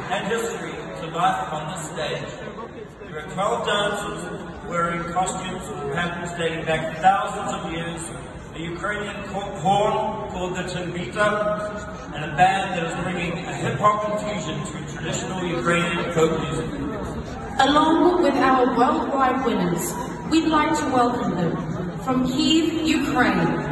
and history to life on this stage. There are 12 dancers wearing costumes with patterns dating back thousands of years, a Ukrainian horn called the Timbita, and a band that is bringing a hip-hop infusion to traditional Ukrainian folk music. Along with our worldwide winners, we'd like to welcome them from Kyiv, Ukraine.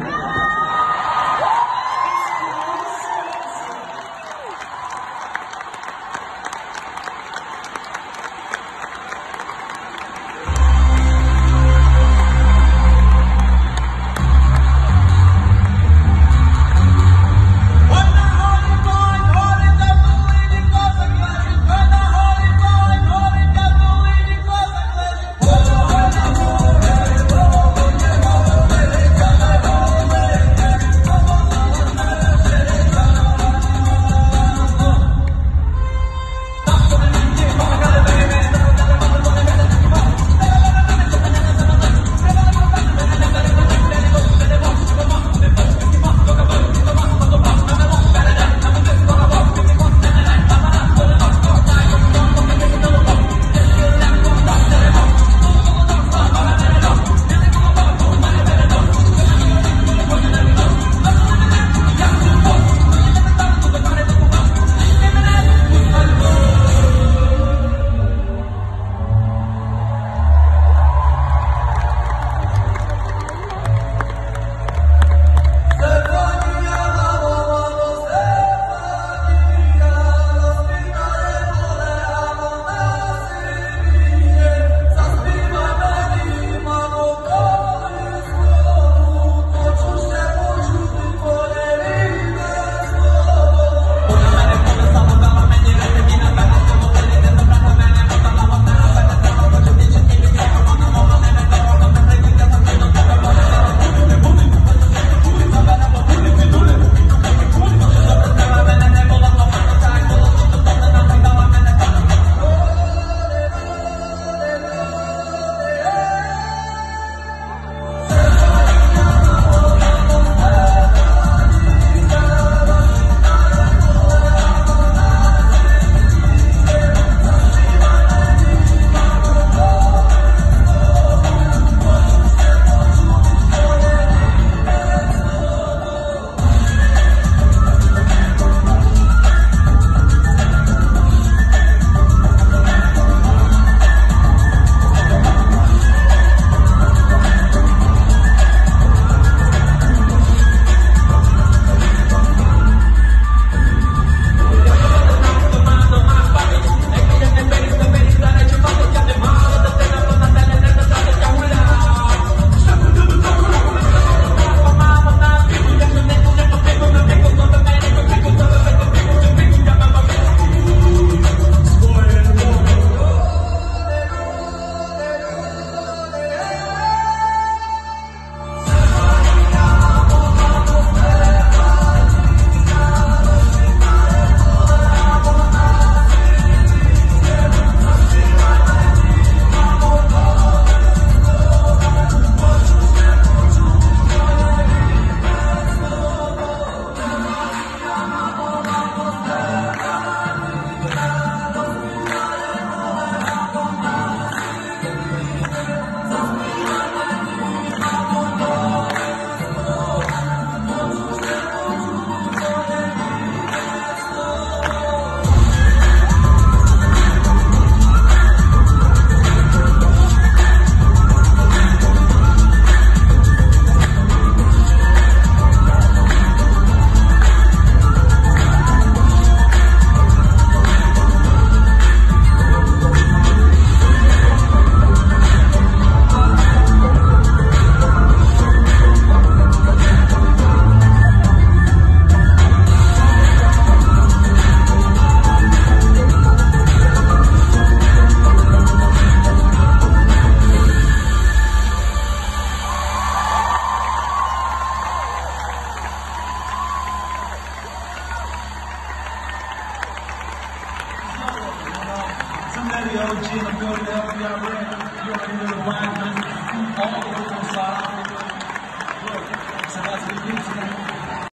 the OG in the building, the FBI ran. You already know the vibe, man. All over the side. Look, it's about to begin tonight.